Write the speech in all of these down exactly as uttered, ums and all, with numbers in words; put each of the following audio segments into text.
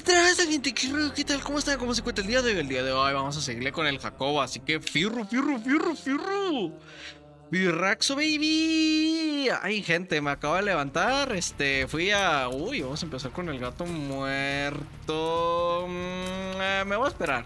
tranza, gente? ¿Qué, rollo? ¿Qué tal? ¿Cómo está? ¿Cómo se encuentra el día de hoy? El día de hoy vamos a seguirle con el Jacobo, así que fierro, fierro, fierro, fierro. Birraxo, baby. Ay, gente, me acabo de levantar. Este, fui a... Uy, vamos a empezar con el gato muerto. Mm, eh, me voy a esperar.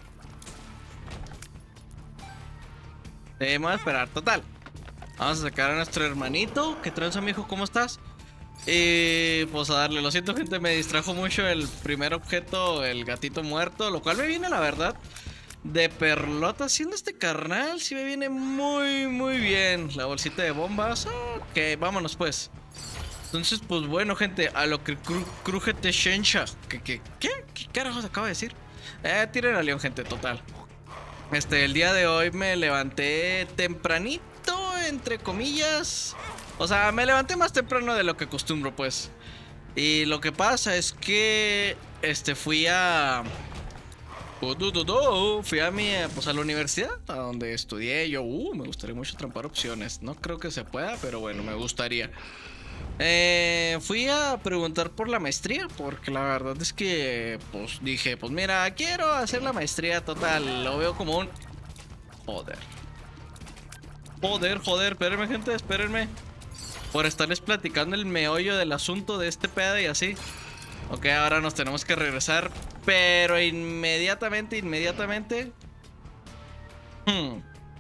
Eh, me voy a esperar, total. Vamos a sacar a nuestro hermanito. ¿Qué tranza, mijo? ¿Cómo estás? Y pues a darle, lo siento, gente, me distrajo mucho el primer objeto, el gatito muerto, lo cual me viene, la verdad, de perlota haciendo este carnal. Sí me viene muy, muy bien. La bolsita de bombas. Ok, vámonos pues. Entonces, pues bueno, gente, a lo que cru crujete Shensha. ¿Qué, qué, qué? ¿Qué carajos acaba de decir? Eh, tiren a León, gente, total. Este, el día de hoy me levanté tempranito, entre comillas. O sea, me levanté más temprano de lo que acostumbro, pues. Y lo que pasa es que... Este, fui a... Fui a mi... Pues a la universidad, a donde estudié. Yo, uh, me gustaría mucho trampar opciones. No creo que se pueda, pero bueno, me gustaría. Eh, fui a preguntar por la maestría, porque la verdad es que... Pues dije, pues mira, quiero hacer la maestría total. Lo veo como un... Joder. Joder, joder, espérenme, gente, espérenme. Por estarles platicando el meollo del asunto de este pedo y así. Ok, ahora nos tenemos que regresar. Pero inmediatamente, inmediatamente. Hmm.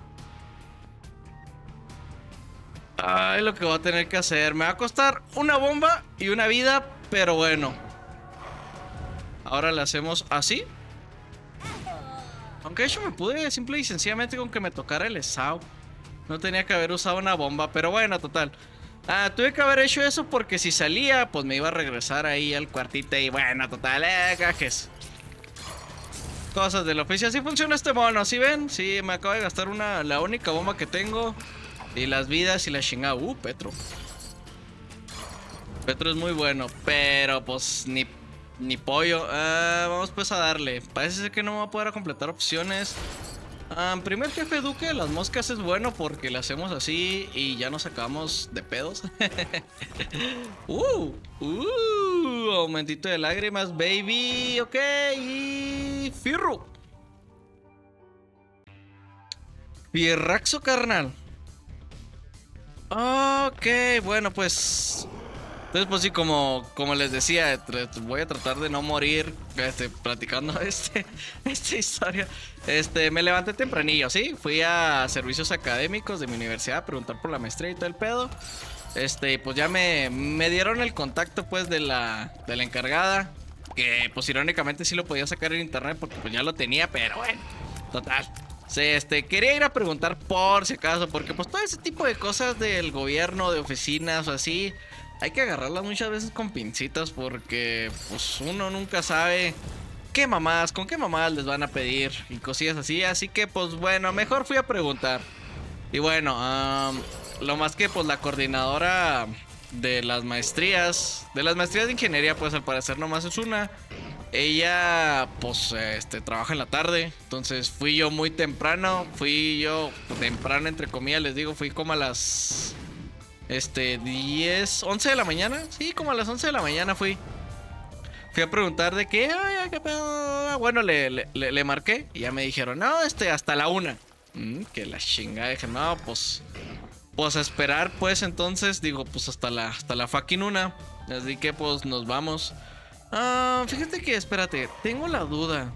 Ay, lo que voy a tener que hacer. Me va a costar una bomba y una vida. Pero bueno. Ahora le hacemos así. Aunque yo me pude simple y sencillamente con que me tocara el S A U. No tenía que haber usado una bomba. Pero bueno, total. Ah, tuve que haber hecho eso porque si salía, pues me iba a regresar ahí al cuartito y bueno, total, eh, gajes. Cosas del oficio, así funciona este mono, ¿sí ven? Sí, me acabo de gastar una, la única bomba que tengo. Y las vidas y la chingada. Uh, Petro. Petro es muy bueno, pero pues ni, ni pollo. Ah, vamos pues a darle. Parece ser que no me va a poder completar opciones. Um, primer jefe Duque, las moscas es bueno porque le hacemos así y ya nos sacamos de pedos. uh, uh, aumentito de lágrimas, baby. Ok, y fierro. Fierraxo, carnal. Ok, bueno, pues... Entonces, pues sí, como, como les decía, voy a tratar de no morir este, platicando este, esta historia. Este, me levanté tempranillo, ¿sí? Fui a servicios académicos de mi universidad a preguntar por la maestría y todo el pedo. Este, pues ya me, me dieron el contacto, pues, de la, de la encargada. Que, pues, irónicamente sí lo podía sacar en internet porque, pues, ya lo tenía, pero bueno, total. Sí, este, quería ir a preguntar por si acaso, porque, pues, todo ese tipo de cosas del gobierno, de oficinas o así... Hay que agarrarlas muchas veces con pincitas porque pues uno nunca sabe qué mamás, con qué mamás les van a pedir y cosillas así. Así que pues bueno, mejor fui a preguntar. Y bueno, um, lo más que pues la coordinadora de las maestrías, de las maestrías de ingeniería, pues al parecer nomás es una. Ella pues este, trabaja en la tarde, entonces fui yo muy temprano, fui yo temprano entre comillas, les digo, fui como a las... Este, diez, once de la mañana. Sí, como a las once de la mañana fui. Fui a preguntar de qué, ay, qué pedo. Bueno, le, le, le, le marqué y ya me dijeron, no, este, hasta la una. Mm, que la chingada. Dije, no, pues, pues a esperar, pues entonces, digo, pues hasta la, hasta la fucking una. Así que pues nos vamos. Ah, fíjate que, espérate, tengo la duda.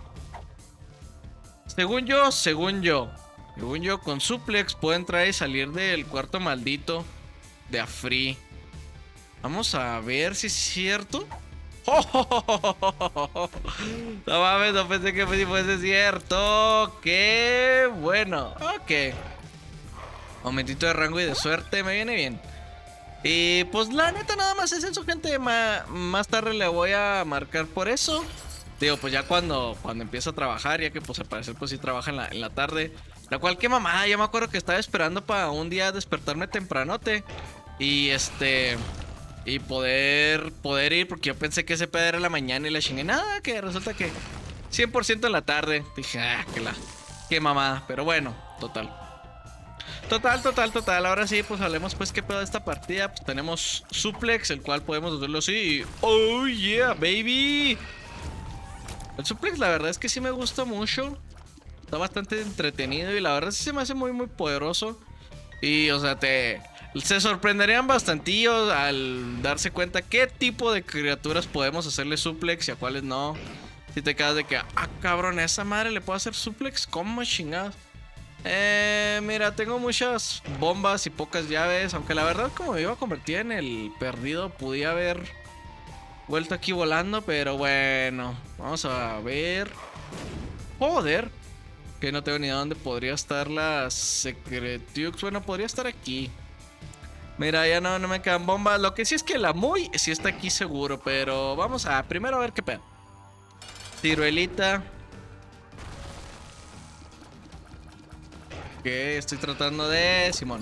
Según yo, según yo, según yo, con suplex puedo entrar y salir del cuarto maldito. De a free. Vamos a ver si es cierto. ¡Oh, oh, oh, oh, oh, oh! No mames, no pensé que fuese cierto. ¡Qué bueno! Ok. Momentito de rango y de suerte. Me viene bien. Y pues la neta nada más es eso, gente. Ma más tarde le voy a marcar por eso. Digo, pues ya cuando, cuando empiezo a trabajar. Ya que pues al parecer pues sí trabaja en la, en la tarde. La cual, qué mamada, yo me acuerdo que estaba esperando para un día despertarme tempranote. Y este... Y poder poder ir, porque yo pensé que ese pedo era la mañana y la chingué. Nada, que resulta que cien por ciento en la tarde. Dije, ah, que la... Qué mamada, pero bueno, total. Total, total, total. Ahora sí, pues hablemos pues qué pedo de esta partida. Pues tenemos suplex, el cual podemos hacerlo así. Oh, yeah, baby. El suplex la verdad es que sí me gusta mucho. Está bastante entretenido y la verdad sí se me hace muy muy poderoso. Y o sea, te... se sorprenderían bastantillo al darse cuenta qué tipo de criaturas podemos hacerle suplex y a cuáles no. Si te quedas de que, ah cabrón, a esa madre le puedo hacer suplex, ¿cómo chingados? Eh, mira, tengo muchas bombas y pocas llaves. Aunque la verdad, como me iba a convertir en el perdido, podía haber vuelto aquí volando. Pero bueno, vamos a ver. Joder, que no tengo ni idea dónde podría estar la Secretux. Bueno, podría estar aquí. Mira, ya no, no me quedan bombas. Lo que sí es que la Muy sí está aquí seguro. Pero vamos a primero a ver qué pedo. Ciruelita. Ok, estoy tratando de... Simón.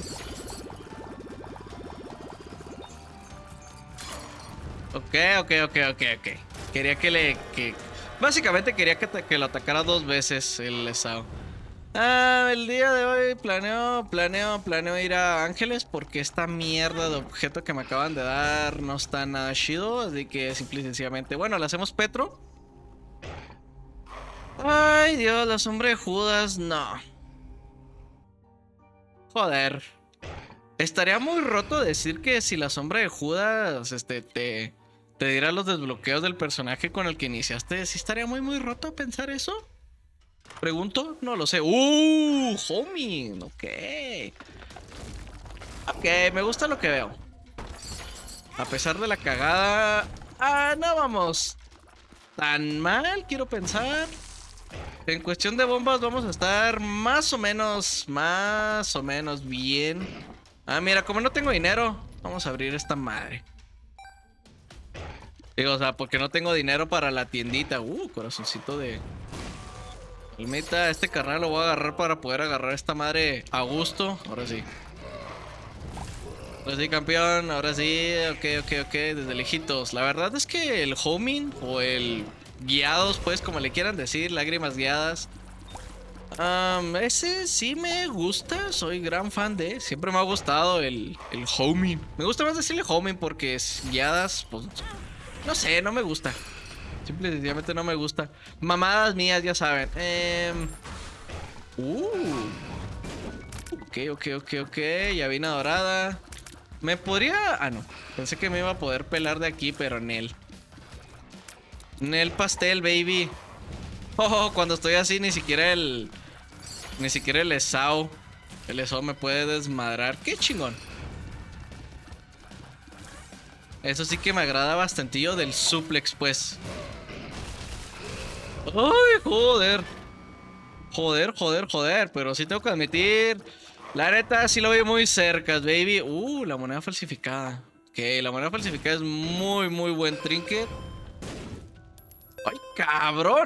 Ok, ok, ok, ok, ok. Quería que le... Que... Básicamente quería que, que lo atacara dos veces el Lesao. Ah, el día de hoy planeo, planeo, planeo ir a Ángeles porque esta mierda de objeto que me acaban de dar no está nada chido. Así que simple y sencillamente... Bueno, le hacemos Petro. Ay, Dios, la sombra de Judas, no. Joder. Estaría muy roto decir que si la sombra de Judas este, te, te diera los desbloqueos del personaje con el que iniciaste. ¿Sí estaría muy muy roto pensar eso? Pregunto, no lo sé. ¡Uh! Homing, ok. Ok, me gusta lo que veo. A pesar de la cagada... Ah, no vamos tan mal, quiero pensar. En cuestión de bombas vamos a estar más o menos, más o menos bien. Ah, mira, como no tengo dinero, vamos a abrir esta madre. Digo, o sea, porque no tengo dinero para la tiendita. Uh, corazoncito de... Almita, este carnal lo voy a agarrar para poder agarrar esta madre a gusto. Ahora sí. Ahora sí, campeón, ahora sí. Ok, ok, ok, desde lejitos. La verdad es que el homing o el... guiados, pues, como le quieran decir, lágrimas guiadas. Um, ese sí me gusta, soy gran fan de. Siempre me ha gustado el, el homing. Me gusta más decirle homing porque es guiadas, pues, no sé, no me gusta. Simple y sencillamente no me gusta. Mamadas mías, ya saben. Eh, uh. Ok, ok, ok, ok. Llavina dorada. Me podría... Ah, no. Pensé que me iba a poder pelar de aquí, pero Nel. Nel pastel, baby. Oh, cuando estoy así, ni siquiera el... Ni siquiera el Lesao. El Lesao me puede desmadrar. ¡Qué chingón! Eso sí que me agrada bastantillo del suplex, pues. ¡Ay, joder! Joder, joder, joder. Pero sí tengo que admitir... La neta, sí lo vi muy cerca, baby. Uh, la moneda falsificada. Ok, la moneda falsificada es muy, muy buen trinket. ¡Ay, cabrón!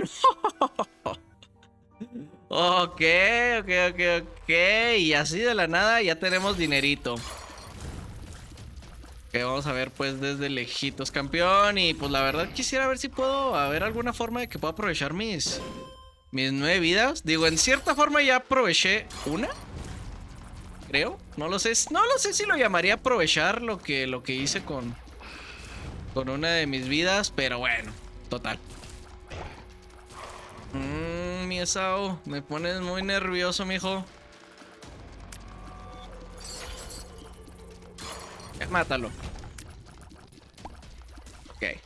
Ok, ok, ok, ok. Y así de la nada ya tenemos dinerito. Ok, vamos a ver pues desde lejitos, campeón. Y pues la verdad quisiera ver si puedo haber alguna forma de que pueda aprovechar mis Mis nueve vidas. Digo, en cierta forma ya aproveché una, creo, no lo sé. No lo sé si lo llamaría aprovechar lo que, lo que hice con Con una de mis vidas. Pero bueno, total. Mmm, mi Esao, me pones muy nervioso, mijo. Ya, mátalo. Ok.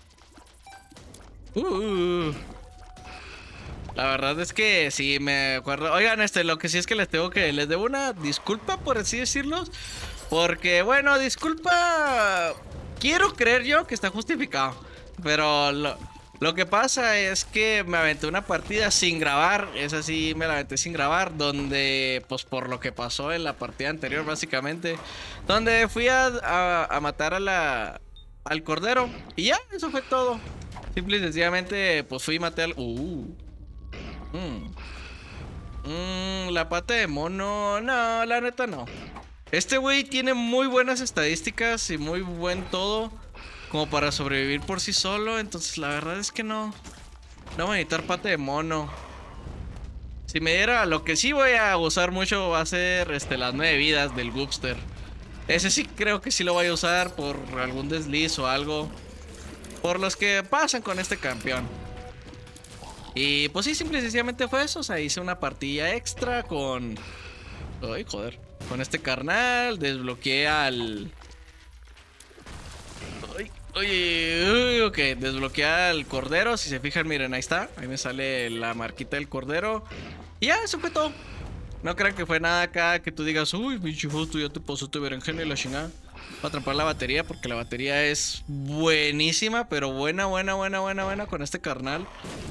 Uh, la verdad es que sí me acuerdo. Oigan, este, lo que sí es que les tengo que... Les debo una disculpa, por así decirlo. Porque, bueno, disculpa... Quiero creer yo que está justificado. Pero lo... Lo que pasa es que me aventé una partida sin grabar. Esa sí me la aventé sin grabar. Donde, pues por lo que pasó en la partida anterior, básicamente. Donde fui a, a, a matar a la, al cordero. Y ya, eso fue todo. Simple y sencillamente, pues fui y maté al... Uh. Mm. Mm, la pata de mono... No, la neta no. Este güey tiene muy buenas estadísticas y muy buen todo como para sobrevivir por sí solo. Entonces la verdad es que no. No voy a necesitar pata de mono. Si me diera, lo que sí voy a usar mucho va a ser este, las nueve vidas del Goopster. Ese sí creo que sí lo voy a usar por algún desliz o algo. Por los que pasan con este campeón. Y pues sí, simple y sencillamente fue eso. O sea, hice una partida extra con... Ay, joder. Con este carnal. Desbloqueé al... Ay, oye, uy, ok. Desbloqueé al cordero. Si se fijan, miren, ahí está. Ahí me sale la marquita del cordero. Y ya, eso fue todo. No crean que fue nada acá que tú digas, uy, pinche justo, ya te pasaste berenjena y la chingada. Voy a atrapar la batería porque la batería es buenísima, pero buena, buena, buena, buena, buena con este carnal.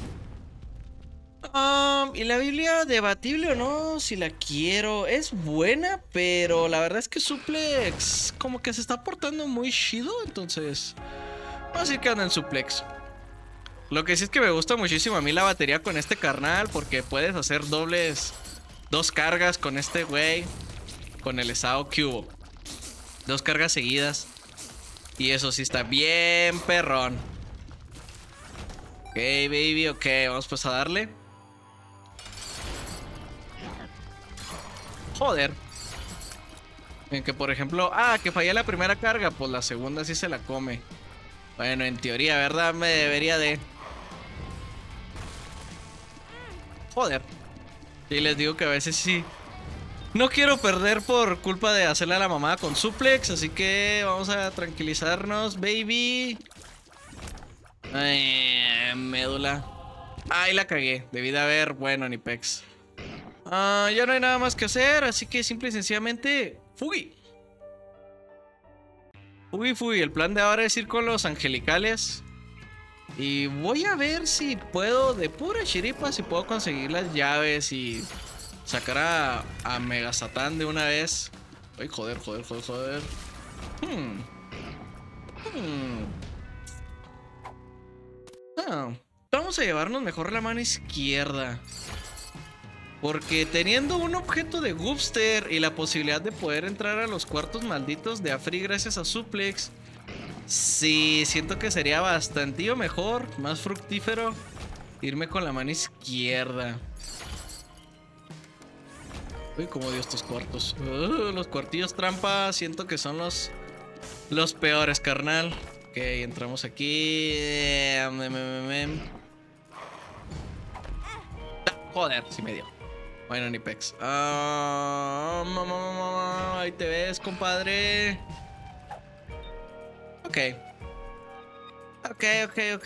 Um, y la Biblia, debatible o no, si la quiero. Es buena, pero la verdad es que Suplex como que se está portando muy chido, entonces vamos a decir que anda en Suplex. Lo que sí es que me gusta muchísimo a mí la batería con este carnal, porque puedes hacer dobles, dos cargas con este güey, con el Sao Cubo. Dos cargas seguidas. Y eso sí está bien perrón. Ok, baby, ok, vamos pues a darle. Joder. En que por ejemplo, ah, que fallé la primera carga, pues la segunda sí se la come. Bueno, en teoría, ¿verdad? Me debería de... Joder. Y les digo que a veces sí. No quiero perder por culpa de hacerle a la mamá con suplex, así que vamos a tranquilizarnos, baby. Ay, médula. Ay, la cagué. Debí de haber, bueno, ni pex. Ah, ya no hay nada más que hacer, así que simple y sencillamente, Fugi. Fugi, Fugi. El plan de ahora es ir con los angelicales. Y voy a ver si puedo, de pura chiripa, si puedo conseguir las llaves y sacar a, a Mega Satán de una vez. Ay, joder, joder, joder, joder. Hmm. Hmm. Ah, vamos a llevarnos mejor la mano izquierda. Porque teniendo un objeto de Goopster y la posibilidad de poder entrar a los cuartos malditos de Afri gracias a Suplex, sí, siento que sería bastante mejor, más fructífero, irme con la mano izquierda. Uy, cómo dio estos cuartos. Uh, los cuartillos trampa, siento que son los, los peores, carnal. Ok, entramos aquí. Joder, sí me dio. Bueno, ni pex. Uh, ahí te ves, compadre. Ok. Ok, ok, ok.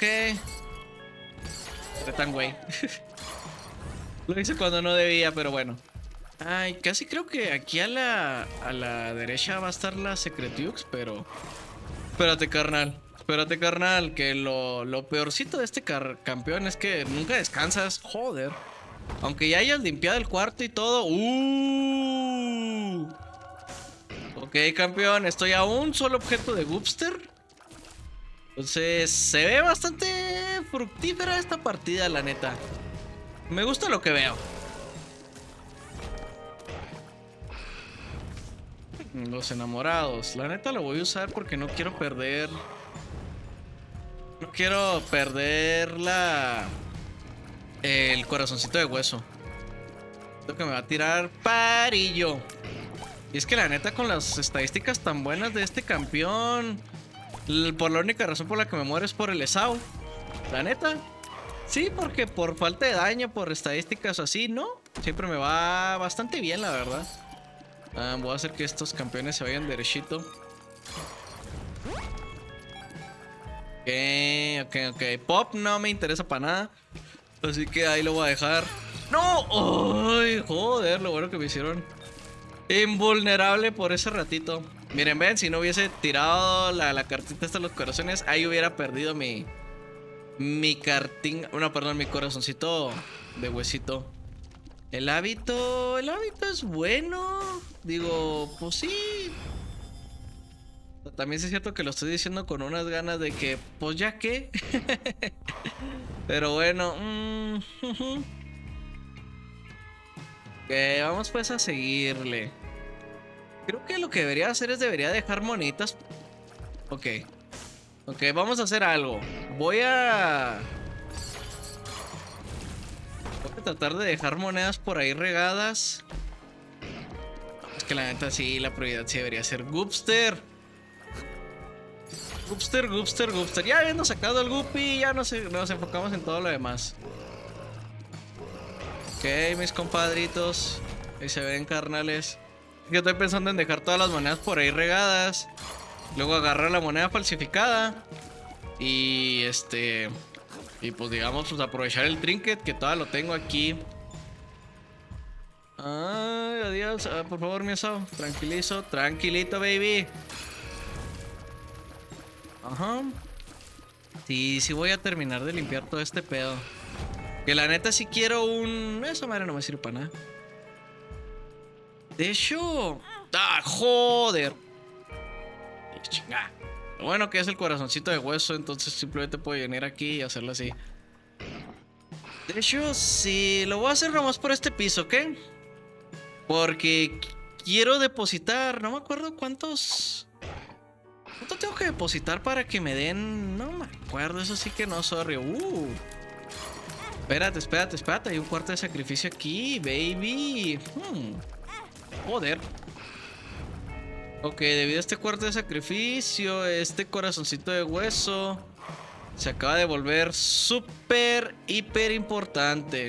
Era tan güey. Lo hice cuando no debía, pero bueno. Ay, casi creo que aquí a la, a la derecha va a estar la Secretux, pero... Espérate, carnal. Espérate, carnal. Que lo, lo peorcito de este campeón es que nunca descansas. Joder. Aunque ya hayas limpiado el cuarto y todo. Uh. Ok, campeón. Estoy a un solo objeto de Goopster. Entonces, se ve bastante fructífera esta partida, la neta. Me gusta lo que veo. Los enamorados. La neta lo voy a usar porque no quiero perder. No quiero perder la... El corazoncito de hueso. Creo que me va a tirar parillo. Y es que la neta con las estadísticas tan buenas de este campeón, por la única razón por la que me muero es por el Esau. La neta. Sí, porque por falta de daño, por estadísticas así, ¿no? Siempre me va bastante bien, la verdad. Ah, voy a hacer que estos campeones se vayan derechito. Ok, ok, ok. Pop no me interesa para nada. Así que ahí lo voy a dejar. ¡No! ¡Ay, joder! Lo bueno que me hicieron invulnerable por ese ratito. Miren, ven, si no hubiese tirado la, la cartita hasta los corazones, ahí hubiera perdido mi... Mi cartín... No, perdón, mi corazoncito de huesito. El hábito... El hábito es bueno. Digo, pues sí. También sí es cierto que lo estoy diciendo con unas ganas de que, pues ya que. Pero bueno. Mm, ok, vamos pues a seguirle. Creo que lo que debería hacer es debería dejar monitas. Ok. Ok, vamos a hacer algo. Voy a... Voy a tratar de dejar monedas por ahí regadas. Es que la neta sí, la prioridad sí debería ser Goopster. Goopster, Goopster, Goopster. Ya habiendo sacado el Goopy, ya nos, nos enfocamos en todo lo demás. Ok, mis compadritos. Ahí se ven, carnales. Yo estoy pensando en dejar todas las monedas por ahí regadas. Luego agarrar la moneda falsificada. Y este... Y pues digamos, pues aprovechar el trinket que todavía lo tengo aquí. Ay, adiós. Ah, por favor, mi asado. Tranquilizo, tranquilito, baby. Ajá. Sí, sí voy a terminar de limpiar todo este pedo. Que la neta sí quiero un... Esa madre no me sirve para nada. De hecho... ¡Ah, joder! Chinga. Lo bueno que es el corazoncito de hueso, entonces simplemente puedo venir aquí y hacerlo así. De hecho, sí, lo voy a hacer nomás por este piso, ¿ok? Porque quiero depositar, no me acuerdo cuántos... ¿Cuánto tengo que depositar para que me den? No me acuerdo, eso sí que no, sorry. Uh. Espérate, espérate, espérate, hay un cuarto de sacrificio aquí, baby. Hmm. Joder. Ok, debido a este cuarto de sacrificio, este corazoncito de hueso se acaba de volver súper, hiper importante.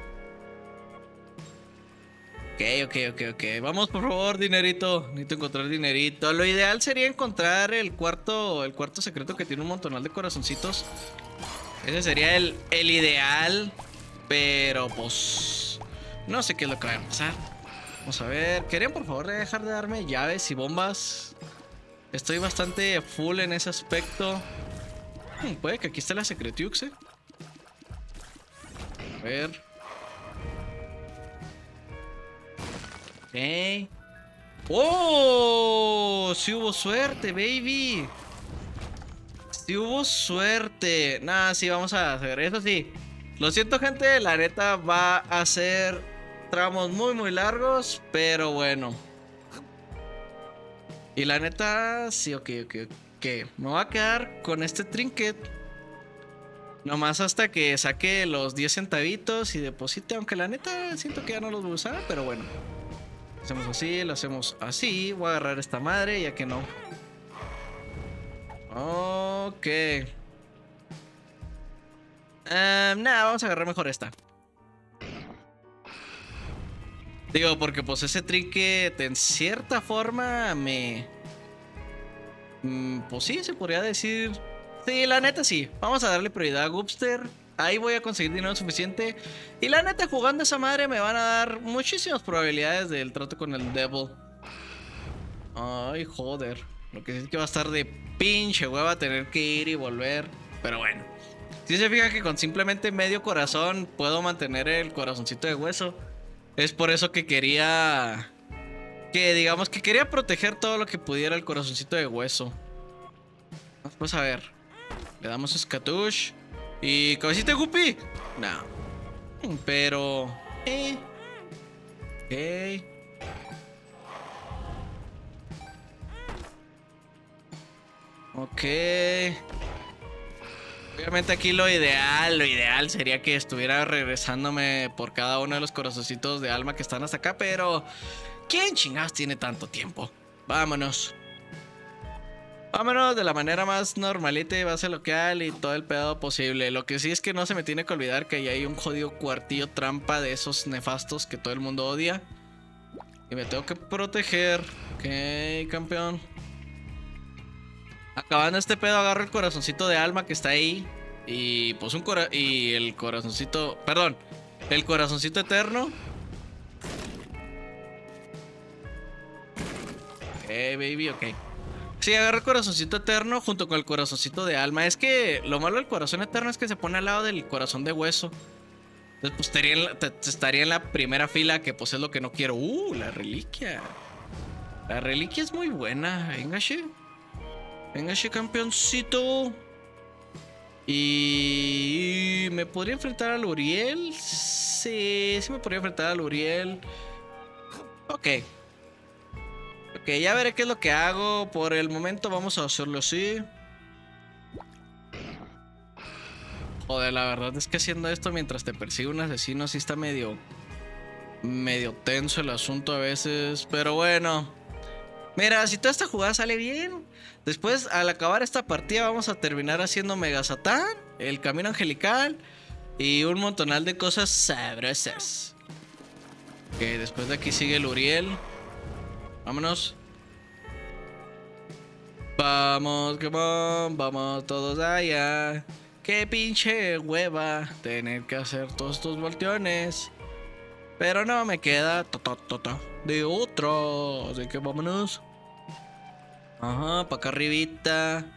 Ok, ok, ok, ok. Vamos, por favor, dinerito. Necesito encontrar dinerito. Lo ideal sería encontrar el cuarto, el cuarto secreto que tiene un montonal de corazoncitos. Ese sería el, el ideal. Pero, pues... no sé qué es lo que va a pasar. Vamos a ver. ¿Querían por favor dejar de darme llaves y bombas? Estoy bastante full en ese aspecto. Hmm, puede que aquí esté la Secretiux, eh. A ver. Ok. ¡Oh! Sí hubo suerte, baby. Sí hubo suerte. Nah, sí, vamos a hacer eso, sí. Lo siento, gente. La neta va a ser... tramos muy muy largos, pero bueno. Y la neta, sí, ok, ok, ok. Me voy a quedar con este trinket nomás hasta que saque los diez centavitos y deposite. Aunque la neta siento que ya no los voy a usar, pero bueno. Hacemos así, lo hacemos así. Voy a agarrar esta madre, ya que no. Ok. um, Nada, vamos a agarrar mejor esta. Digo, porque pues ese trinket en cierta forma me... Mm, pues sí, se podría decir... Sí, la neta sí. Vamos a darle prioridad a Goopster. Ahí voy a conseguir dinero suficiente. Y la neta, jugando esa madre me van a dar muchísimas probabilidades del trato con el Devil. Ay, joder. Lo que sí es que va a estar de pinche hueva tener que ir y volver. Pero bueno. Si se fija que con simplemente medio corazón puedo mantener el corazoncito de hueso. Es por eso que quería... Que digamos que quería proteger todo lo que pudiera el corazoncito de hueso. Vamos a ver. Le damos Scatush. Y cabecita de Guppy. No. Pero... Eh. Ok. Ok. Obviamente aquí lo ideal, lo ideal sería que estuviera regresándome por cada uno de los corazoncitos de alma que están hasta acá, pero ¿quién chingados tiene tanto tiempo? Vámonos. Vámonos de la manera más normalita y base local y todo el pedo posible. Lo que sí es que no se me tiene que olvidar que ahí hay un jodido cuartillo trampa de esos nefastos que todo el mundo odia. Y me tengo que proteger. Ok, campeón. Acabando este pedo, agarro el corazoncito de alma que está ahí. Y pues un cora... Y el corazoncito... Perdón. El corazoncito eterno. Ok, baby, ok. Sí, agarro el corazoncito eterno junto con el corazoncito de alma. Es que lo malo del corazón eterno es que se pone al lado del corazón de hueso. Entonces pues estaría en la, estaría en la primera fila, que pues es lo que no quiero. Uh, la reliquia. La reliquia es muy buena. Venga, che. Venga, che, campeoncito. Y... ¿me podría enfrentar al Uriel? Sí, sí me podría enfrentar al Uriel. Ok. Ok, ya veré qué es lo que hago. Por el momento vamos a hacerlo así. Joder, la verdad es que haciendo esto mientras te persigue un asesino sí está medio... medio tenso el asunto a veces. Pero bueno. Mira, si toda esta jugada sale bien, después al acabar esta partida vamos a terminar haciendo Mega Satán, el camino angelical y un montonal de cosas sabrosas. Ok, después de aquí sigue el Uriel. Vámonos. Vamos, come on, vamos todos allá. Qué pinche hueva tener que hacer todos estos volteones. Pero no me queda ta, ta, ta, ta, de otro. Así que vámonos. Ajá, para acá arribita.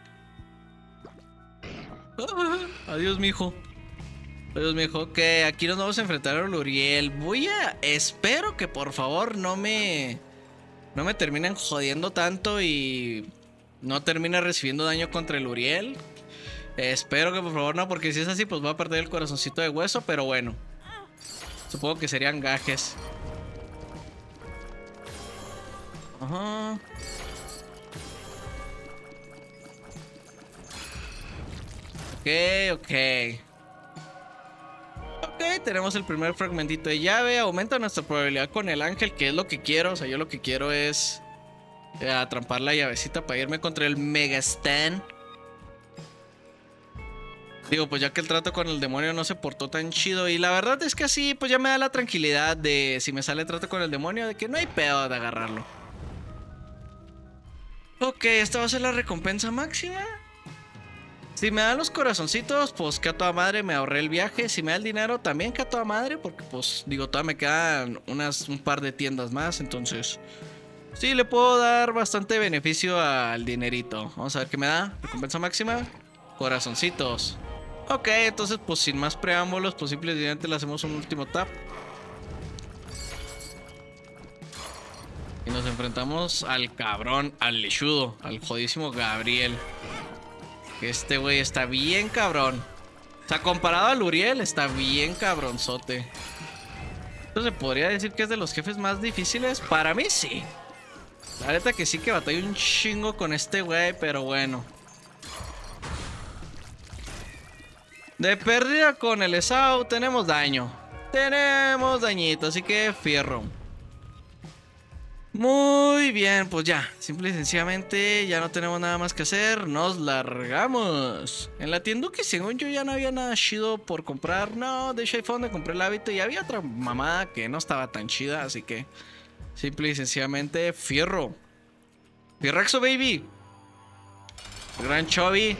Ah, adiós, mijo. Adiós, mijo. Ok, aquí nos vamos a enfrentar a Uriel. Voy a... Espero que por favor no me... No me terminen jodiendo tanto y... No termine recibiendo daño contra el Uriel. Eh, espero que por favor no, porque si es así pues va a perder el corazoncito de hueso. Pero bueno, supongo que serían gajes. Ajá. Ok, ok. Ok, tenemos el primer fragmentito de llave. Aumenta nuestra probabilidad con el ángel, que es lo que quiero. O sea, yo lo que quiero es eh, atrampar la llavecita para irme contra el Mega Stan. Digo, pues ya que el trato con el demonio no se portó tan chido. Y la verdad es que así, pues ya me da la tranquilidad de si me sale trato con el demonio, de que no hay pedo de agarrarlo. Ok, esta va a ser la recompensa máxima. Si me dan los corazoncitos, pues que a toda madre, me ahorré el viaje. Si me da el dinero, también que a toda madre, porque pues digo, todavía me quedan unas, un par de tiendas más. Entonces, sí, le puedo dar bastante beneficio al dinerito. Vamos a ver qué me da. Recompensa máxima. Corazoncitos. Ok, entonces pues sin más preámbulos, pues simplemente le hacemos un último tap. Y nos enfrentamos al cabrón, al lechudo, al jodísimo Gabriel. Este güey está bien cabrón. O sea, comparado al Uriel, está bien cabronzote. Entonces, ¿podría decir que es de los jefes más difíciles? Para mí, sí. La neta que sí que batalla un chingo con este güey, pero bueno. De pérdida con el Esau tenemos daño. Tenemos dañito, así que fierro. Muy bien, pues ya, simple y sencillamente ya no tenemos nada más que hacer, nos largamos. En la tienda que según yo ya no había nada chido por comprar. No, de hecho ahí fue donde compré el hábito y había otra mamada que no estaba tan chida, así que simple y sencillamente fierro. Fierraxo, baby. El gran Chovy.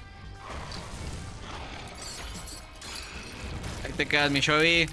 Ahí te quedas, mi Chovy.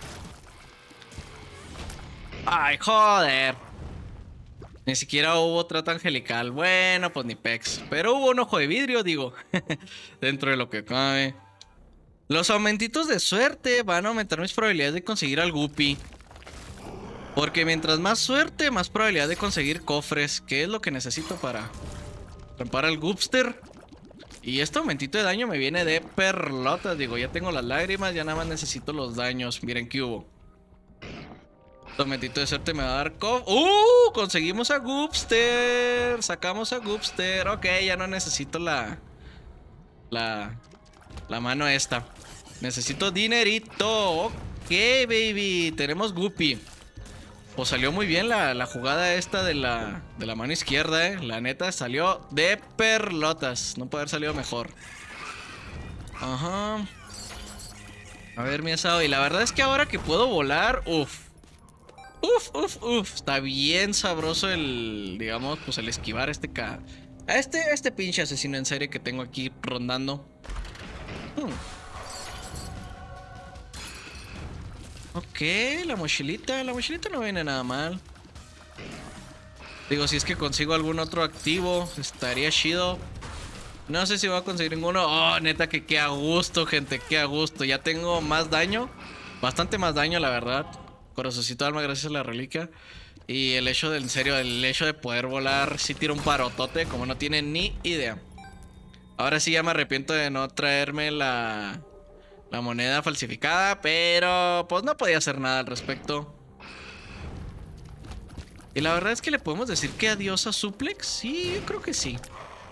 Ay, joder. Ni siquiera hubo trato angelical. Bueno, pues ni pex. Pero hubo un ojo de vidrio, digo. Dentro de lo que cabe. Los aumentitos de suerte van a aumentar mis probabilidades de conseguir al Guppy. Porque mientras más suerte, más probabilidad de conseguir cofres. Que es lo que necesito para trampar al Gupster. Y este aumentito de daño me viene de perlotas. Digo, ya tengo las lágrimas, ya nada más necesito los daños. Miren qué hubo. Momentito de suerte me va a dar cof. ¡Uh! Conseguimos a Gupster. Sacamos a Gupster. Ok, ya no necesito la La La mano esta. Necesito dinerito. Ok, baby. Tenemos Guppy. Pues salió muy bien la, la jugada esta de la De la mano izquierda, eh. La neta salió de perlotas. No puede haber salido mejor. Ajá. A ver, mi asado. Y la verdad es que ahora que puedo volar, uff. Uf, uf, uf. Está bien sabroso el, digamos, pues el esquivar este ca... A este, este pinche asesino en serie que tengo aquí rondando. Hmm. Ok, la mochilita. La mochilita no viene nada mal. Digo, si es que consigo algún otro activo, estaría chido. No sé si voy a conseguir ninguno. Oh, neta que qué a gusto, gente. Qué a gusto. Ya tengo más daño. Bastante más daño, la verdad. Corazoncito de alma gracias a la reliquia. Y el hecho de, en serio, el hecho de poder volar sí tira un parotote, como no tienen ni idea. Ahora sí ya me arrepiento de no traerme la, la moneda falsificada, pero pues no podía hacer nada al respecto. Y la verdad es que le podemos decir que adiós a Suplex. Sí, yo creo que sí.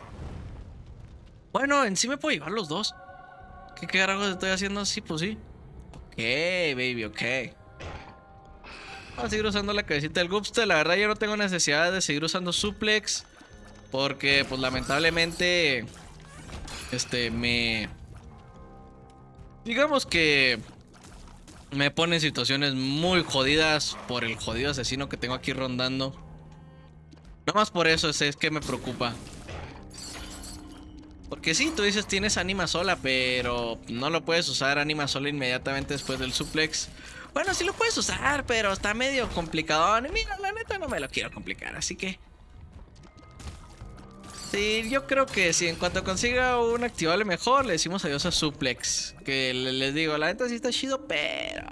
Bueno, en sí me puedo llevar los dos. ¿Qué carajos estoy haciendo? Sí, pues sí. Ok, baby, ok. Vamos a seguir usando la cabecita del Gupster. La verdad yo no tengo necesidad de seguir usando Suplex, porque pues lamentablemente Este me Digamos que Me pone en situaciones muy jodidas por el jodido asesino que tengo aquí rondando. No más por eso es, es que me preocupa. Porque sí, tú dices tienes ánima sola, pero no lo puedes usar ánima sola inmediatamente después del suplex. Bueno, sí lo puedes usar, pero está medio complicado. Y mira, la neta no me lo quiero complicar, así que... Sí, yo creo que si en cuanto consiga un activable mejor, le decimos adiós a suplex. Que le- les digo, la neta sí está chido, pero...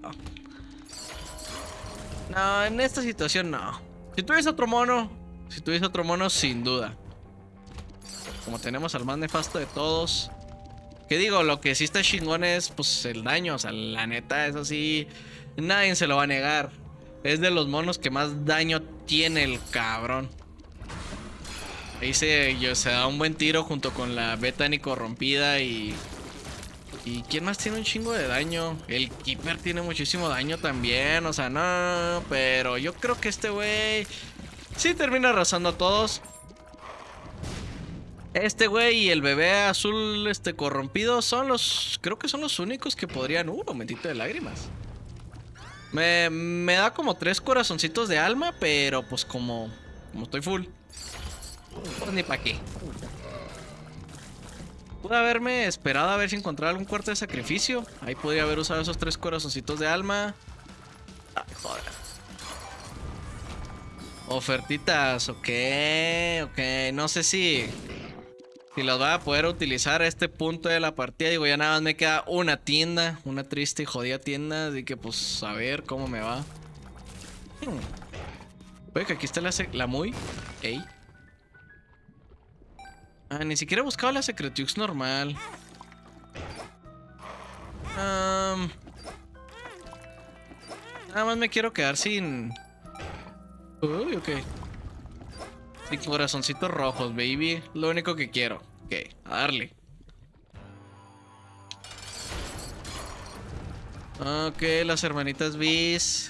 No, en esta situación no. Si tuviese otro mono, si tuviese otro mono, sin duda. Como tenemos al más nefasto de todos. Que digo, lo que sí está chingón es pues el daño. O sea, la neta, eso sí, nadie se lo va a negar. Es de los monos que más daño tiene el cabrón. Ahí se, yo, se da un buen tiro junto con la Bethany corrompida y... ¿Y quién más tiene un chingo de daño? El Keeper tiene muchísimo daño también. O sea, no, pero yo creo que este güey sí termina arrasando a todos. Este güey y el bebé azul este corrompido son los... Creo que son los únicos que podrían... Uh, momentito de lágrimas. Me, me da como tres corazoncitos de alma, pero pues como... Como estoy full. Pues ni pa' qué. Pude haberme esperado a ver si encontraba algún cuarto de sacrificio. Ahí podría haber usado esos tres corazoncitos de alma. Ay, joder. Ofertitas, ok, ok. No sé si... Si las voy a poder utilizar a este punto de la partida. Digo, ya nada más me queda una tienda. Una triste y jodida tienda. Así que pues a ver cómo me va. Hmm. Oye, que aquí está la, la muy. Ey. Ah, ni siquiera he buscado la Secretux normal. Um, nada más me quiero quedar sin... Uy, ok. Sin corazoncitos rojos, baby. Lo único que quiero. Ok, a darle. Ok, las hermanitas bis.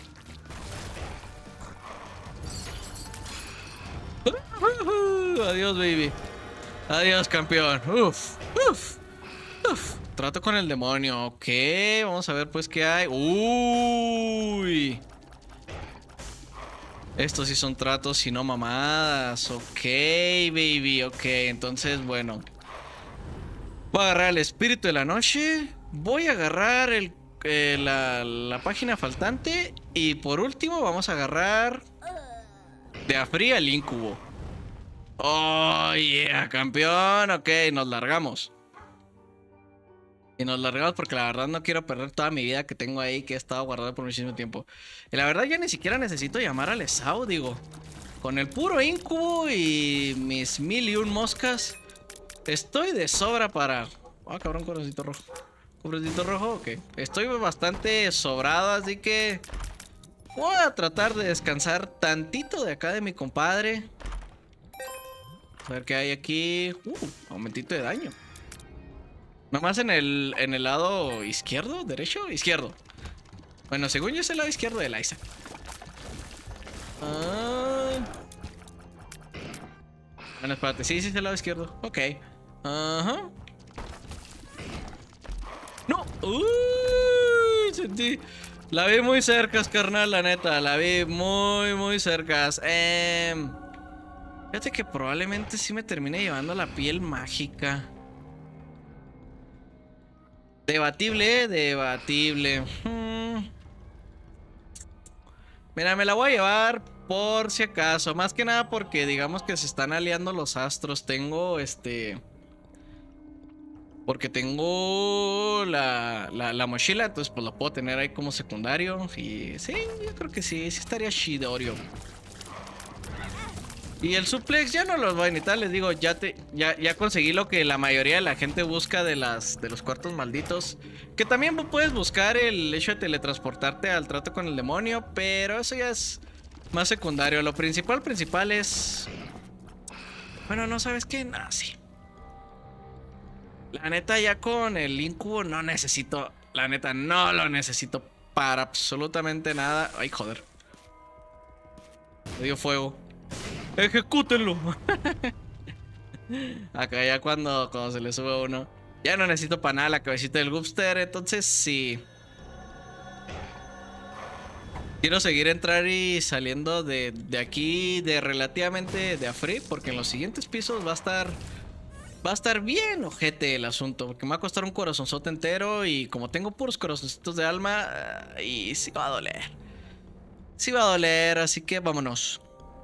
Adiós, baby. Adiós, campeón. Uf, uf, uf. Trato con el demonio. Ok, vamos a ver pues qué hay. Uy. Estos sí son tratos y no mamadas. Ok, baby. Ok, entonces, bueno. Voy a agarrar el espíritu de la noche. Voy a agarrar el, eh, la, la página faltante. Y por último vamos a agarrar... De Afri al incubo. Oh, yeah, campeón. Ok, nos largamos. Y nos largamos porque la verdad no quiero perder toda mi vida que tengo ahí, que he estado guardado por muchísimo tiempo. Y la verdad ya ni siquiera necesito llamar al Esau, digo. Con el puro incubo y mis mil y un moscas, estoy de sobra para... Ah, cabrón, corazoncito rojo. Corazoncito rojo, ok. Estoy bastante sobrado, así que... Voy a tratar de descansar tantito de acá de mi compadre. A ver qué hay aquí. Uh, aumentito de daño. Nomás en el, en el lado izquierdo, derecho, izquierdo. Bueno, según yo es el lado izquierdo de Liza. Ah. Bueno, espérate, sí, sí es el lado izquierdo. Ok. Ajá. No. Uy, sentí. La vi muy cerca, carnal, la neta. La vi muy, muy cerca. Eh, fíjate que probablemente sí me termine llevando la piel mágica. Debatible, eh, debatible. Hmm. Mira, me la voy a llevar por si acaso. Más que nada porque digamos que se están aliando los astros. Tengo este... Porque tengo la, la, la mochila, entonces pues lo puedo tener ahí como secundario. Y sí, yo creo que sí, sí estaría chidorio. Y el suplex ya no los voy a necesitar, les digo, ya te ya, ya conseguí lo que la mayoría de la gente busca de las de los cuartos malditos. Que también puedes buscar el hecho de teletransportarte al trato con el demonio, pero eso ya es más secundario. Lo principal, principal es... Bueno, no, ¿sabes qué? No, sí. La neta, ya con el incubo no necesito... La neta, no lo necesito para absolutamente nada. Ay, joder. Me dio fuego. Ejecútenlo. Acá ya cuando, cuando se le sube a uno. Ya no necesito para nada la cabecita del Gupster. Entonces sí. Quiero seguir entrar y saliendo de, de aquí de relativamente de a free, porque en los siguientes pisos va a estar va a estar bien ojete el asunto, porque me va a costar un corazonzote entero y como tengo puros corazoncitos de alma, y sí va a doler. Sí va a doler, así que vámonos.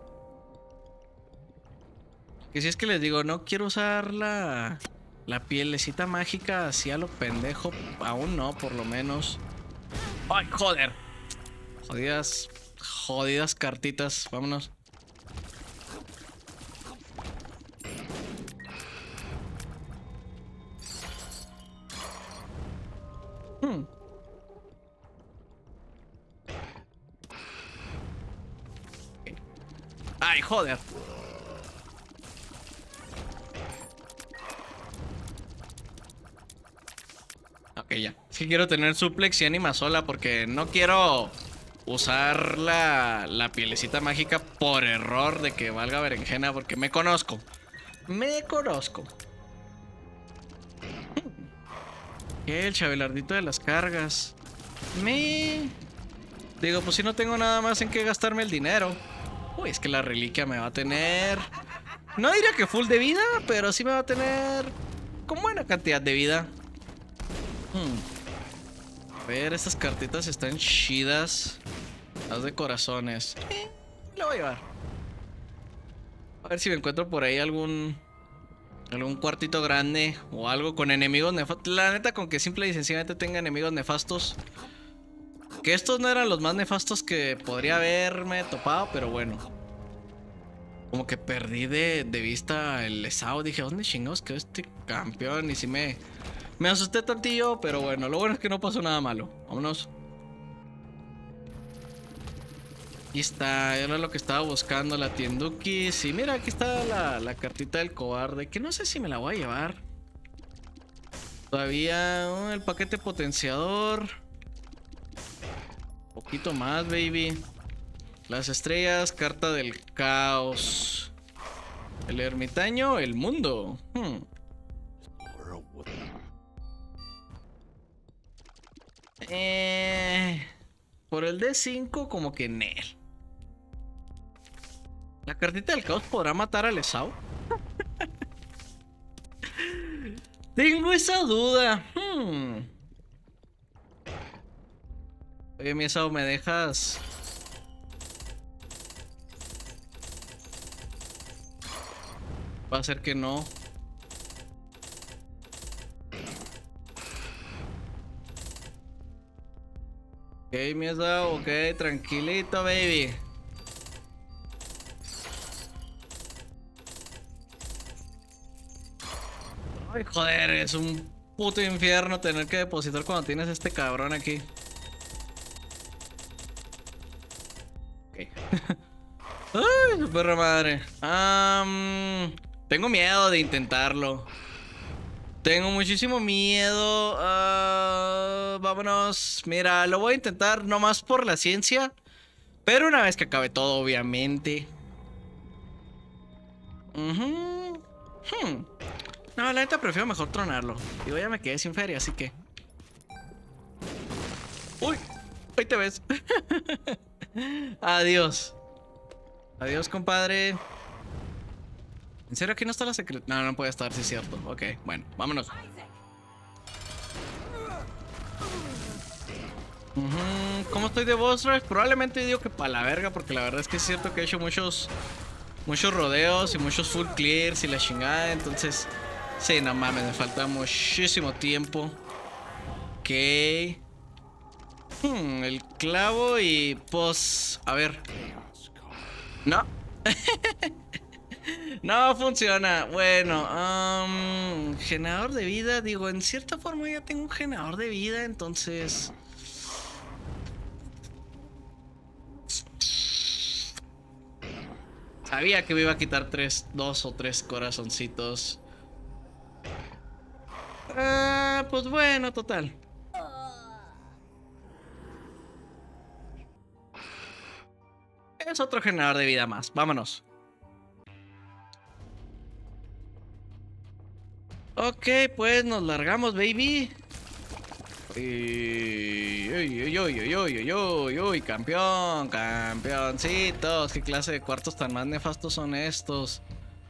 Que si es que les digo, no quiero usar la la pielecita mágica así a lo pendejo, aún no, por lo menos. Ay, joder. Jodidas, jodidas cartitas. Vámonos. Hmm. Ay, joder. Ok, ya. Sí quiero tener suplex y anima sola porque no quiero usar la, la pielecita mágica por error de que valga berenjena, porque me conozco. Me conozco. El chabelardito de las cargas. Me... Digo, pues si no tengo nada más en qué gastarme el dinero. Uy, es que la reliquia me va a tener... No diría que full de vida, pero sí me va a tener con buena cantidad de vida. Hmm. A ver, estas cartitas están chidas. Las de corazones. Eh, lo voy a llevar. A ver si me encuentro por ahí algún... Algún cuartito grande o algo con enemigos nefastos. La neta, con que simple y sencillamente tenga enemigos nefastos. Que estos no eran los más nefastos que podría haberme topado, pero bueno. Como que perdí de, de vista el Lesao. Dije, ¿dónde chingados quedó este campeón? Y si me, me asusté tantillo, pero bueno, lo bueno es que no pasó nada malo. Vámonos. Aquí está, era lo que estaba buscando, la tienduki. Sí, mira, aquí está la, la cartita del cobarde, que no sé si me la voy a llevar. Todavía oh, el paquete potenciador. Un poquito más, baby. Las estrellas, carta del caos. El ermitaño, el mundo. Hmm. Eh, por el D cinco, como que en él. ¿La cartita del caos podrá matar a Lesao? Tengo esa duda. Hmm. Oye, mi Lesao, ¿me dejas? Va a ser que no. Ok, mi Lesao, ok, tranquilito, baby. Ay, joder, es un puto infierno tener que depositar cuando tienes este cabrón aquí. Ok. Ay, su perra madre. Um, tengo miedo de intentarlo. Tengo muchísimo miedo. Uh, vámonos. Mira, lo voy a intentar nomás por la ciencia. Pero una vez que acabe todo, obviamente. Uh-huh. Hmm. No, la neta prefiero mejor tronarlo. Digo, ya me quedé sin feria, así que... Uy, ahí te ves. Adiós. Adiós, compadre. ¿En serio aquí no está la secreta? No, no puede estar, sí es cierto. Ok, bueno, vámonos. Uh-huh. ¿Cómo estoy de boss rush? Probablemente digo que para la verga, porque la verdad es que es cierto que he hecho muchos... Muchos rodeos y muchos full clears y la chingada, entonces... Sí, no mames, me falta muchísimo tiempo. Ok. Hmm, el clavo y pues... A ver. No. No funciona. Bueno, um, generador de vida. Digo, en cierta forma ya tengo un generador de vida, entonces... Sabía que me iba a quitar tres, dos o tres corazoncitos. Ah, pues bueno, total. Es otro generador de vida más. Vámonos. Ok, pues nos largamos, baby. Uy, uy, uy, uy, uy, uy, uy, uy, campeón, campeoncitos. ¿Qué clase de cuartos tan más nefastos son estos?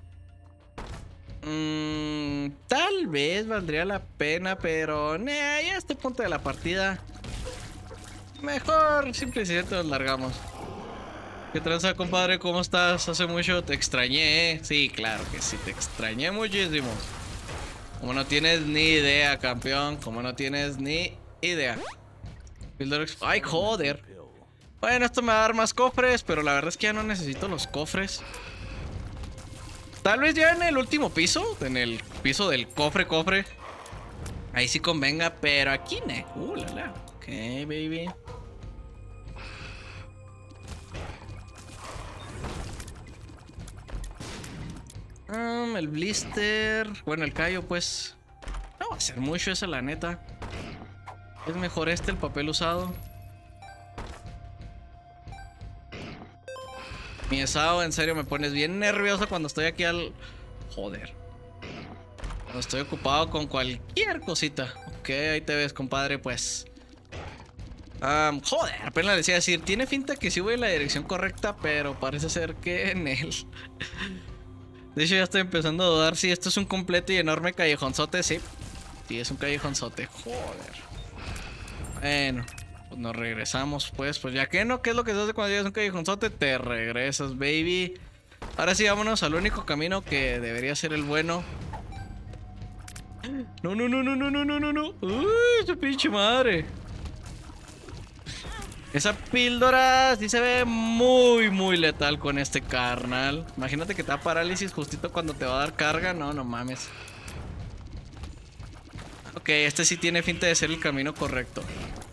Mm, tal vez valdría la pena, pero nah, ya a este punto de la partida mejor simplemente nos largamos. ¿Qué tranza, compadre? ¿Cómo estás? Hace mucho te extrañé, ¿eh? Sí, claro que sí, te extrañé muchísimo. Como no tienes ni idea, campeón. Como no tienes ni idea. Ay, joder. Bueno, esto me va a dar más cofres, pero la verdad es que ya no necesito los cofres. Tal vez ya en el último piso, en el piso del cofre, cofre. Ahí sí convenga, pero aquí no. Uh, la, la. Ok, baby. Um, el blister. Bueno, el callo, pues. No va a ser mucho eso, la neta. Es mejor este, el papel usado. Mi Esao, en serio, me pones bien nervioso cuando estoy aquí al... Joder. Cuando estoy ocupado con cualquier cosita. Ok, ahí te ves, compadre, pues. Um, joder, apenas les iba a decir. Tiene finta que sí voy en la dirección correcta, pero parece ser que en él. De hecho, ya estoy empezando a dudar si esto es un completo y enorme callejonzote. Sí, sí, es un callejonzote. Joder. Bueno, pues nos regresamos, pues. Pues ya que no, ¿qué es lo que se hace cuando llegas a un callejonzote? Te regresas, baby. Ahora sí, vámonos al único camino que debería ser el bueno. No, no, no, no, no, no, no, no, no. Uy, su pinche madre. Esa píldora sí se ve muy, muy letal con este carnal. Imagínate que te da parálisis justito cuando te va a dar carga. No, no mames. Ok, este sí tiene finta de ser el camino correcto.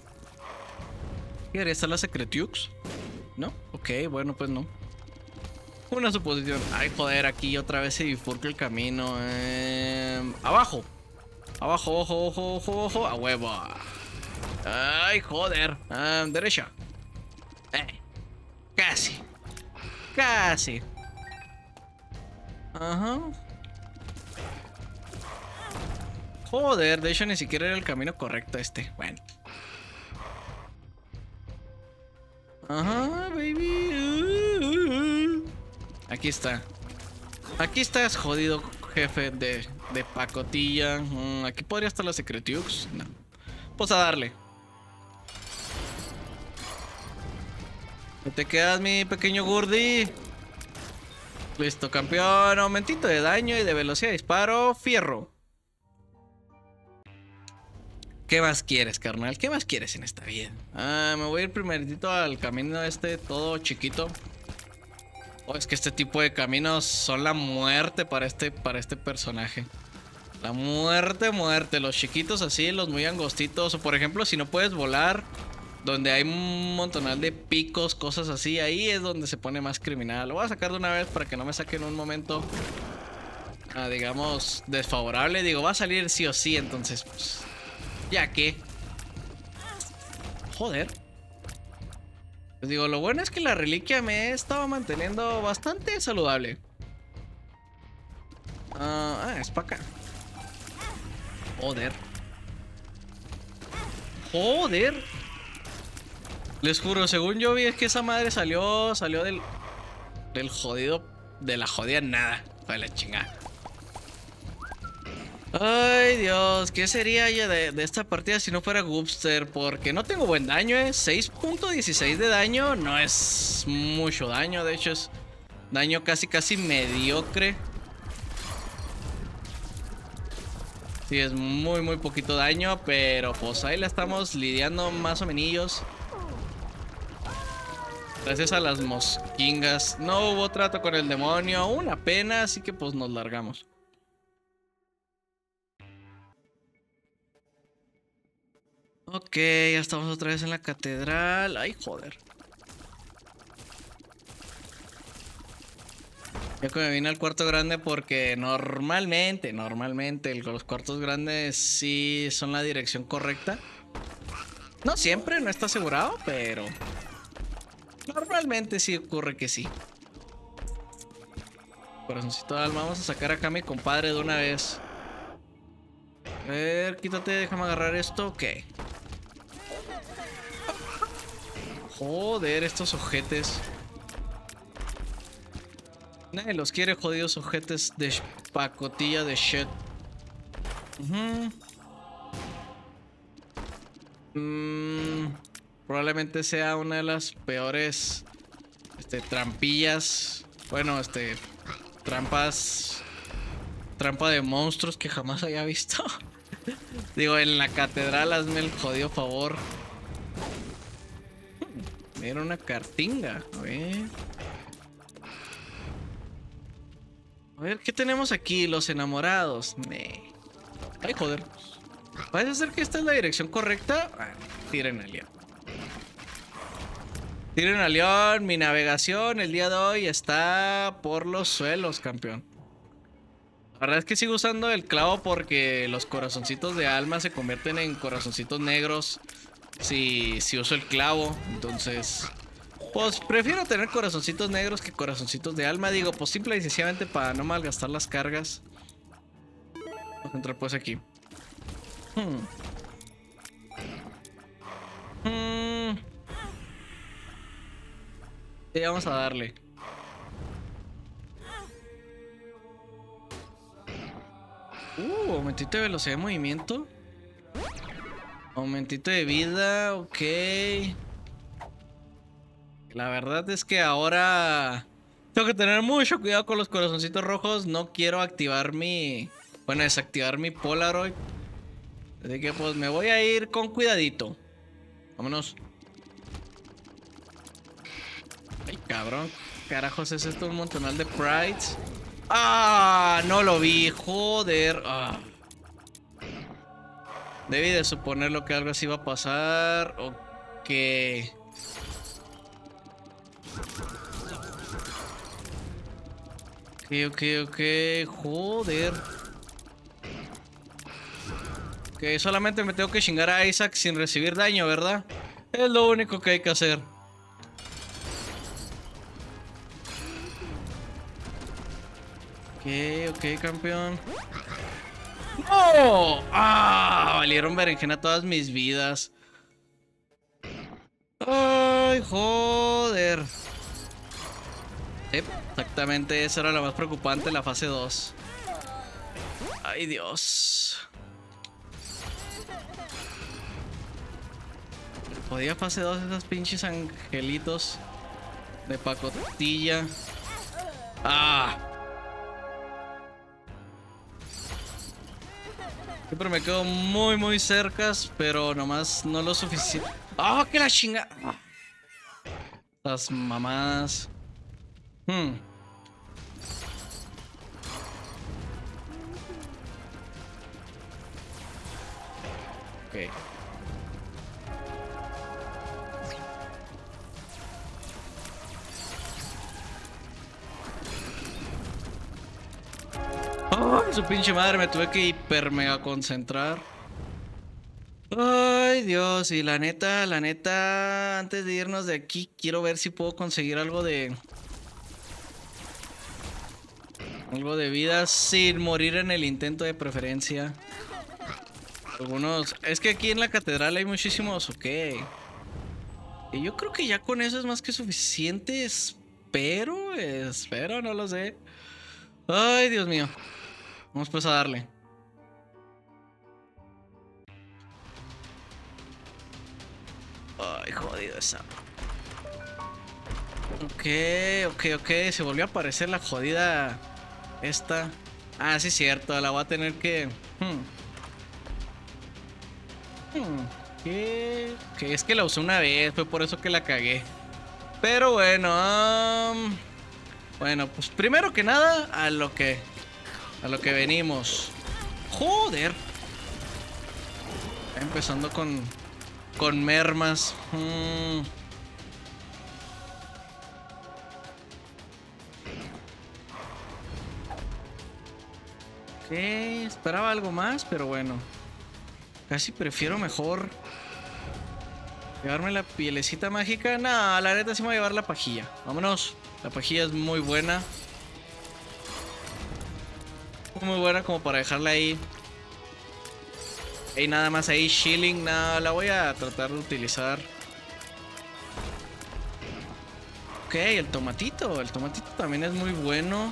¿Y ahí está la Secretiux? ¿No? Ok, bueno, pues no. Una suposición. Ay, joder, aquí otra vez se bifurca el camino. Eh... Abajo. Abajo, ojo, ojo, ojo, ojo. A huevo. Ay, joder. Ah, derecha. Eh. Casi. Casi. Ajá. Joder, de hecho ni siquiera era el camino correcto este. Bueno. Ajá, baby. Aquí está. Aquí estás, jodido jefe de, de pacotilla. Mm, aquí podría estar la Secretiux. No. Pues a darle. ¿Qué te quedas, mi pequeño Gurdi? Listo, campeón. Aumentito de daño y de velocidad de disparo. Fierro. ¿Qué más quieres, carnal? ¿Qué más quieres en esta vida? Ah, me voy a ir primeritito al camino este, todo chiquito. Oh, es que este tipo de caminos son la muerte para este, para este personaje. La muerte, muerte. Los chiquitos así, los muy angostitos. O por ejemplo, si no puedes volar, donde hay un montonal de picos, cosas así, ahí es donde se pone más criminal. Lo voy a sacar de una vez para que no me saquen un momento, ah, digamos, desfavorable. Digo, va a salir sí o sí, entonces, pues... Ya que... Joder. Pues digo, lo bueno es que la reliquia me estaba manteniendo bastante saludable. Uh, ah, es para acá. Joder. Joder. Les juro, según yo vi es que esa madre salió... Salió del... Del jodido... De la jodida nada. Fue la chingada. Ay, Dios, ¿qué sería ya de, de esta partida si no fuera Goopster? Porque no tengo buen daño, ¿eh? seis punto dieciséis de daño no es mucho daño, de hecho es daño casi casi mediocre. Sí, es muy muy poquito daño, pero pues ahí la estamos lidiando más o menos. Gracias a las mosquingas. No hubo trato con el demonio, una pena, así que pues nos largamos. Ok, ya estamos otra vez en la catedral. Ay, joder. Ya que me vine al cuarto grande porque normalmente, normalmente los cuartos grandes sí son la dirección correcta. No siempre, no está asegurado, pero normalmente sí ocurre que sí. Corazoncito de alma, vamos a sacar acá a mi compadre de una vez. A ver, quítate, déjame agarrar esto. Ok. Joder, estos ojetes. Nadie los quiere, jodidos ojetes de pacotilla de shit. Uh-huh. mm, probablemente sea una de las peores este, trampillas. Bueno, este... Trampas... Trampa de monstruos que jamás haya visto. Digo, en la catedral hazme el jodido favor. Era una cartinga. A ver. A ver, ¿qué tenemos aquí? Los enamorados. Nee. Ay, joder. ¿Parece ser que esta es la dirección correcta? Ah, tiren al león. Tiren al león. Mi navegación el día de hoy está por los suelos, campeón. La verdad es que sigo usando el clavo porque los corazoncitos de alma se convierten en corazoncitos negros si, si uso el clavo. Entonces, pues prefiero tener corazoncitos negros que corazoncitos de alma. Digo, pues simple y sencillamente para no malgastar las cargas. Vamos a entrar pues aquí. Hmm. Hmm. Sí, vamos a darle. Uh, aumentito de velocidad de movimiento. Aumentito de vida, ok. La verdad es que ahora tengo que tener mucho cuidado con los corazoncitos rojos. No quiero activar mi... Bueno, desactivar mi Polaroid. Así que pues me voy a ir con cuidadito. Vámonos. Ay, cabrón. Carajos, ¿es esto un montonal de prides? ¡Ah! No lo vi, joder. Ah. Debí de suponerlo que algo así iba a pasar. Ok. Ok, ok, ok. Joder. Ok, solamente me tengo que chingar a Isaac sin recibir daño, ¿verdad? Es lo único que hay que hacer. Ok, ok, campeón. ¡No! ¡Ah! Valieron berenjena todas mis vidas. ¡Ay, joder! Sí, exactamente, esa era la más preocupante, la fase dos. ¡Ay, Dios! Podía fase dos esos pinches angelitos de pacotilla. ¡Ah! Siempre me quedo muy, muy cercas, pero nomás no lo suficiente. ¡Ah, oh, que la chinga! Las mamadas. Hmm. Ok. ¡Oh, su pinche madre! Me tuve que hiper mega concentrar. Ay, Dios. Y la neta, la neta, antes de irnos de aquí, quiero ver si puedo conseguir algo de... Algo de vida sin morir en el intento, de preferencia. Algunos... Es que aquí en la catedral hay muchísimos, ok. Y yo creo que ya con eso es más que suficiente. Espero, espero, no lo sé. Ay, Dios mío. Vamos pues a darle. Ay, jodido esa. Ok, ok, ok. Se volvió a aparecer la jodida esta. Ah, sí, cierto. La voy a tener que... Hmm. Hmm. ¿Qué? Que es que la usé una vez. Fue por eso que la cagué. Pero bueno. Um... Bueno, pues primero que nada, a lo que... A lo que venimos. Joder. Empezando con... Con mermas. Hmm. Ok, esperaba algo más, pero bueno. Casi prefiero mejor llevarme la pielecita mágica. No, la neta sí me voy a llevar la pajilla. Vámonos. La pajilla es muy buena. Muy buena como para dejarla ahí. Y nada más ahí, shilling. No, la voy a tratar de utilizar. Ok, el tomatito. El tomatito también es muy bueno.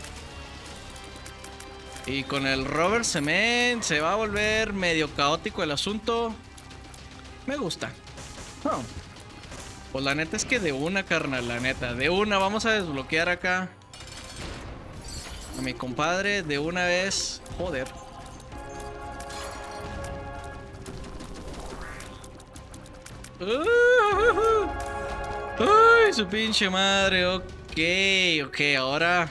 Y con el Rubber Cement se va a volver medio caótico el asunto. Me gusta. Oh. Pues la neta es que de una, carnal, la neta. De una, vamos a desbloquear acá a mi compadre de una vez. Joder. Uh, Ay, su pinche madre. Ok, ok, ahora.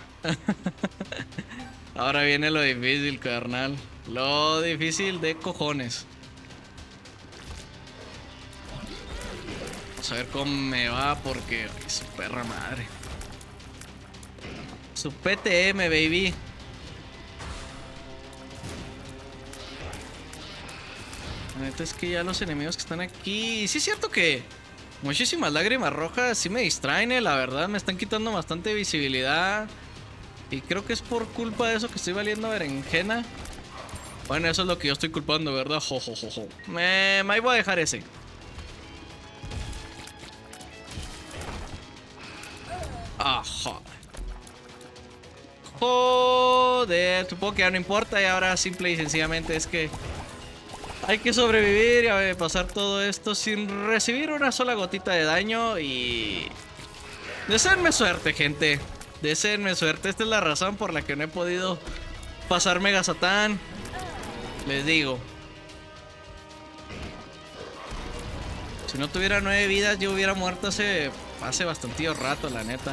Ahora viene lo difícil, carnal. Lo difícil de cojones. Vamos a ver cómo me va porque... Ay, su perra madre. Su P T M, baby. La neta es que ya los enemigos que están aquí... Sí es cierto que muchísimas lágrimas rojas sí me distraen, eh, la verdad. Me están quitando bastante visibilidad. Y creo que es por culpa de eso que estoy valiendo berenjena. Bueno, eso es lo que yo estoy culpando, ¿verdad? Jo, jo, jo, jo. Me, me voy a dejar ese. Ajá. Joder, supongo que ya no importa. Y ahora simple y sencillamente es que hay que sobrevivir y a ver, pasar todo esto sin recibir una sola gotita de daño. Y... deseenme suerte, gente. Deseenme suerte. Esta es la razón por la que no he podido pasar Mega Satán. Les digo. Si no tuviera nueve vidas, yo hubiera muerto hace, hace bastante rato, la neta.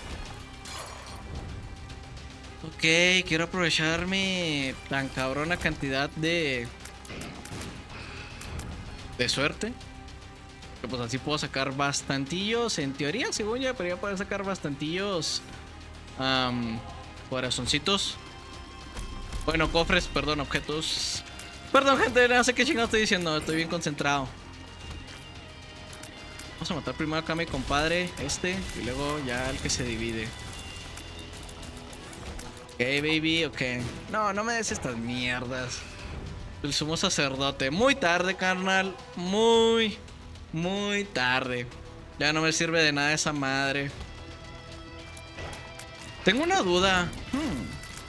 Ok, quiero aprovechar mi tan cabrona cantidad de... de suerte. Que pues así puedo sacar bastantillos. En teoría, según yo, debería poder sacar bastantillos... Um, corazoncitos. Bueno, cofres, perdón, objetos. Perdón, gente, no sé qué chingado estoy diciendo. Estoy bien concentrado. Vamos a matar primero acá a mi compadre, este, y luego ya el que se divide. Ok, baby, ok. No, no me des estas mierdas. El sumo sacerdote. Muy tarde, carnal. Muy, muy tarde. Ya no me sirve de nada esa madre. Tengo una duda. Hmm.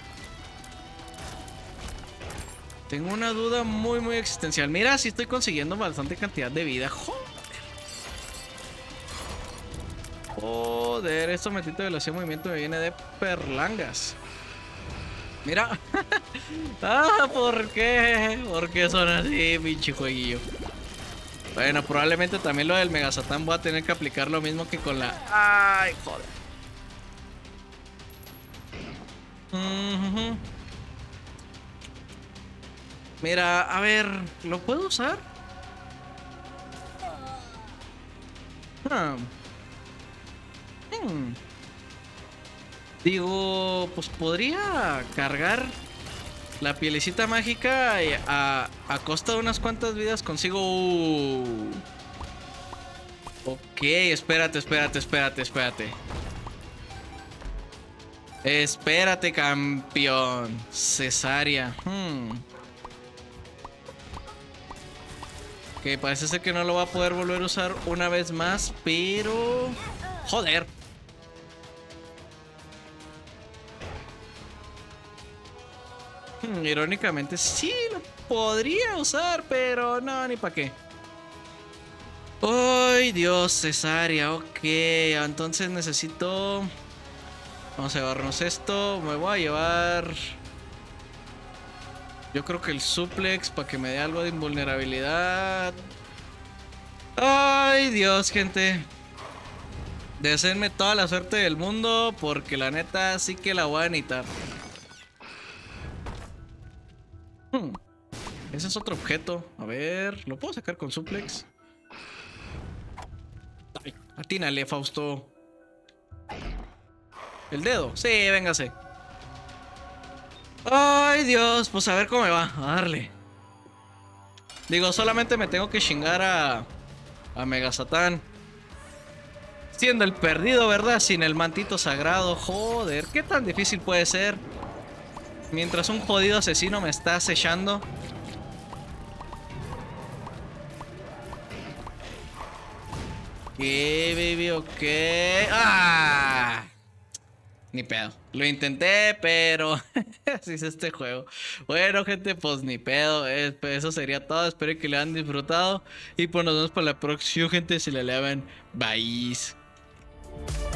Tengo una duda muy, muy existencial. Mira, si estoy consiguiendo bastante cantidad de vida. Joder. Joder, esto metito de velocidad de movimiento me viene de perlangas. Mira. Ah, ¿por qué? ¿Por qué son así, pinche jueguillo? Bueno, probablemente también lo del Mega Satán voy a tener que aplicar lo mismo que con la... Ay, joder. Uh-huh. Mira, a ver, ¿lo puedo usar? Ah. Hmm. Digo, pues podría cargar la pielecita mágica y a, a costa de unas cuantas vidas consigo... Uh. Ok, espérate, espérate, espérate, espérate. Espérate, campeón. Cesárea. Hmm. Ok, parece ser que no lo va a poder volver a usar una vez más, pero... Joder. Hmm, irónicamente sí lo podría usar, pero no, ni para qué. ¡Ay, Dios! Cesárea, ok. Entonces necesito... Vamos a llevarnos esto. Me voy a llevar... Yo creo que el suplex para que me dé algo de invulnerabilidad. ¡Ay, Dios, gente! Deseenme toda la suerte del mundo porque la neta sí que la voy a necesitar. Hmm. Ese es otro objeto. A ver, ¿lo puedo sacar con suplex? Ay, atínale, Fausto. ¿El dedo? Sí, véngase. Ay, Dios, pues a ver cómo me va. A darle. Digo, solamente me tengo que chingar a... a Mega Satán. Siendo el perdido, ¿verdad? Sin el mantito sagrado. Joder, ¿qué tan difícil puede ser? Mientras un jodido asesino me está acechando. baby, ok. ¡Ah! Ni pedo. Lo intenté, pero así es este juego. Bueno, gente, pues ni pedo. Eh, pues eso sería todo. Espero que le hayan disfrutado. Y pues nos vemos para la próxima, gente. Si le lavan. Bye.